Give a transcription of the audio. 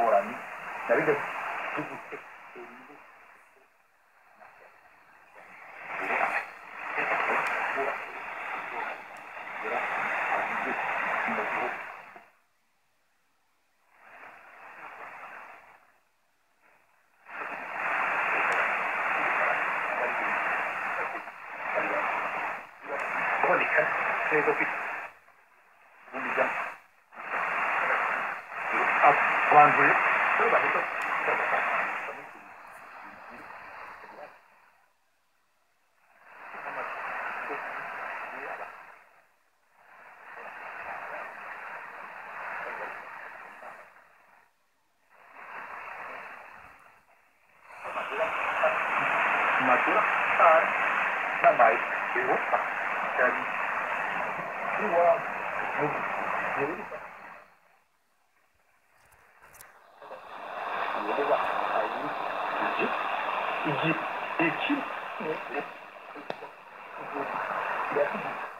ngorane nabijya tugute kuboneka neza ko umujya abantu bahita matura na mais eu jadi dua jadi iji iji iji